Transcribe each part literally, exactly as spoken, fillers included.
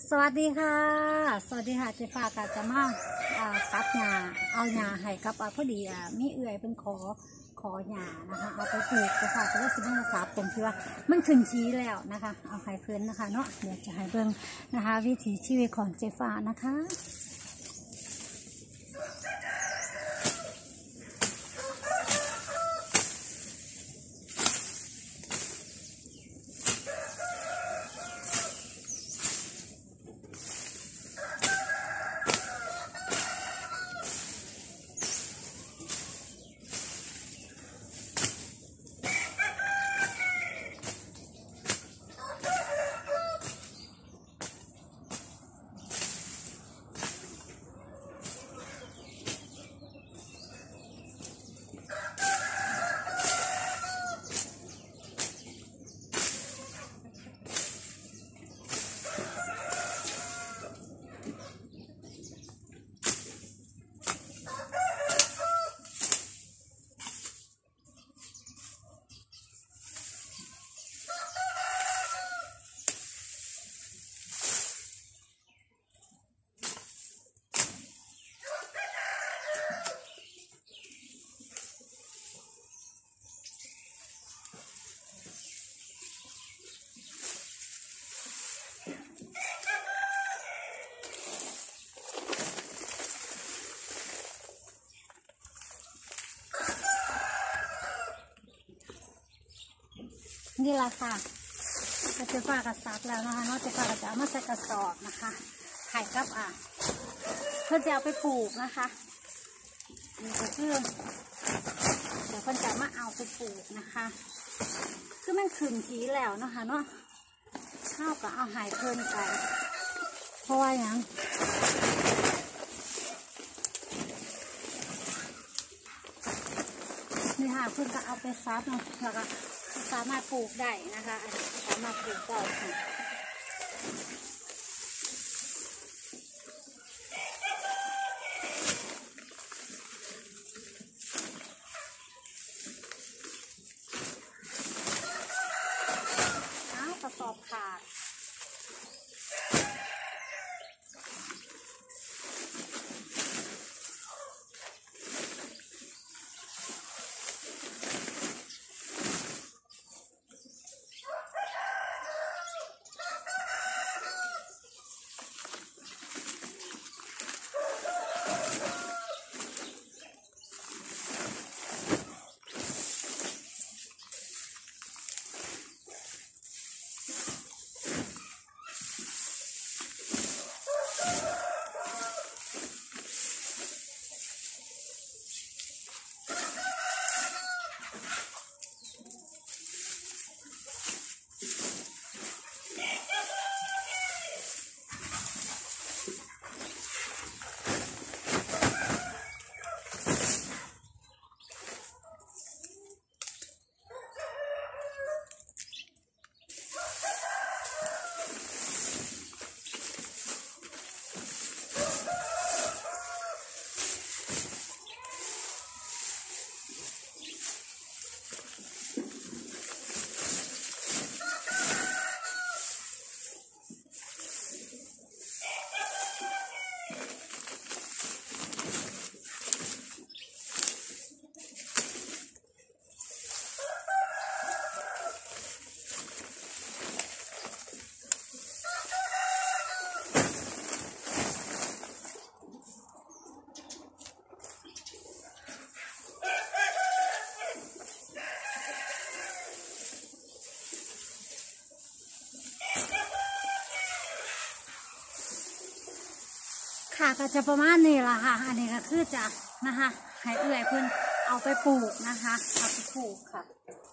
สวัสดีค่ะสวัสดีค่ะเจฟ้ากาจะมาซักหญ้าเอาหญ้าให้กับพอดีมีเอื่อยเป็นขอขอหญ้านะคะเอาไปปลูกกระสาบก็ได้สิบห้าสาบตรงที่ว่ามันขึ้นชี้แล้วนะคะเอาให้เพื่อนนะคะเนาะเดี๋ยวจะให้เบิ่งนะคะวิถีชีวิตของเจฟ้านะคะนี่แหละค่ะก็จะฝากกระซักแล้วนะคะนอกจากฝากจะเอามาใส่กระสอบนะคะไข่กับอ่ะเพื่อจะเอาไปปลูกนะคะนี่ก็คือเดี๋ยวเพื่อนจะมาเอาไปปลูกนะคะคือมันขึ้นทีแล้วนะคะเนาะข้าวก็เอาหายเพิ่นไปเพราะว่าอย่างนี่ค่ะเพื่อนก็เอาไปซับเนาะแล้วก็สามารถปลูกได้นะคะสามารถปลูกได้ค่ะอ้าวกระสอบขาดค่ะก็จะประมาณนี้ละค่ะอันนี้ก็คือจะนะคะให้เอื่อยเพื่อนเอาไปปลูกนะคะเอาไปปลูกค่ะ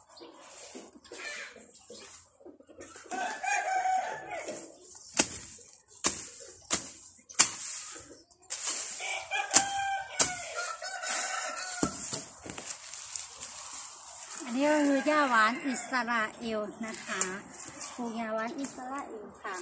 อันนี้ก็คือย่าหวานอิสราเอลนะคะปลูกย่าหวานอิสราเอลค่ะ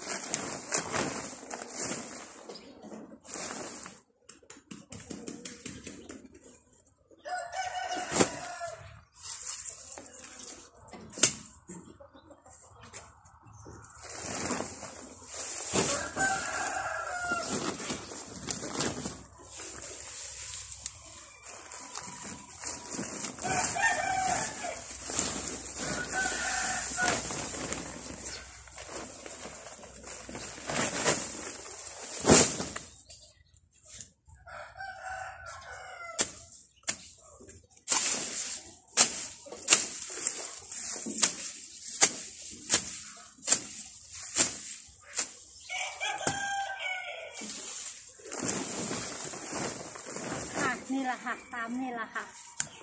ละค่ะตามนี่ละค่ะ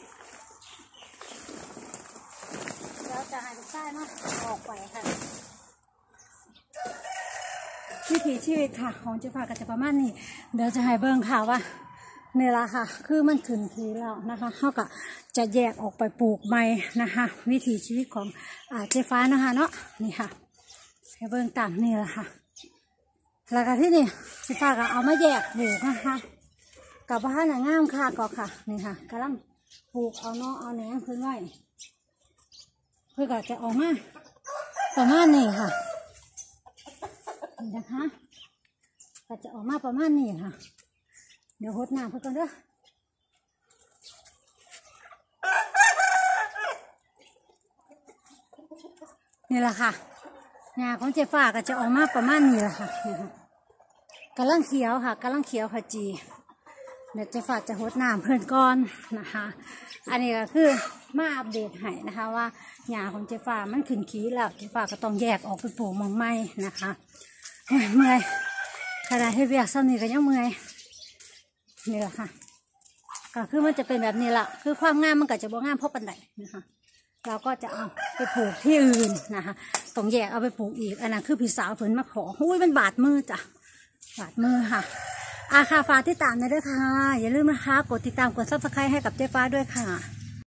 แล้วจะให้ลูกชายเนาะออกไปค่ะวิถีชีวิตค่ะของเจ้าฟ้าก็จะประมาณนี้เดี๋ยวจะให้เบิ่งค่ะว่านี่ละค่ะคือมันขึ้นทีแล้วนะคะเขาก็จะแยกออกไปปลูกใหม่นะคะวิถีชีวิตของอ่าเจ้าฟ้านะคะเนาะนี่ค่ะให้เบิ่งตามนี่ละค่ะแล้วก็ที่นี่เจ้าฟ้าก็เอามาแยกปลูกนะคะกับบ้านหนังงามค่ะก็ค่ะนี่ค่ะกำลังปลูกเอาเนาะเอาแหนงขึ้นไว้เพื่อก็จะออกมาประมาณนี้ค่ะนี่นะคะก็จะออกมาประมาณนี้ค่ะเดี๋ยวหดน้ำเพื่อกันเด้อนี่แหละค่ะงาของเจ๊ฟ้าก็จะออกมาประมาณนี้แหละค่ะนี่ค่ะกำลังเขียวค่ะกำลังเขียวขจีเดี๋ยวเจ๊ฟ้าจะหดน้ำเพื่อนก้อนนะคะอันนี้ก็คือมาอัปเดตให้นะคะว่าหญ้าของเจ๊ฟ้ามันขึ้นขี้แล้วเจ๊ฟ้าก็ต้องแยกออกไปปลูกมองไม้นะคะเมื่อยขนาดให้เวียกซ้ำนี่ก็ยังเมื่อยนี่แหละค่ะก็คือมันจะเป็นแบบนี้แหละคือความงามมันก็จะบ่งามเพราะปันใดนะคะเราก็จะเอาไปปลูกที่อื่นนะคะต้องแยกเอาไปปลูกอีกอันนั้นคือพี่สาวเพิ่นมาขออุ้ยมันบาดมือจ้ะบาดมือค่ะอาคาฟ้าที่ตามนะด้วยค่ะอย่าลืมนะคะกดติดตามกดซับสไครต์ให้กับเจ๊ฟ้าด้วยค่ะ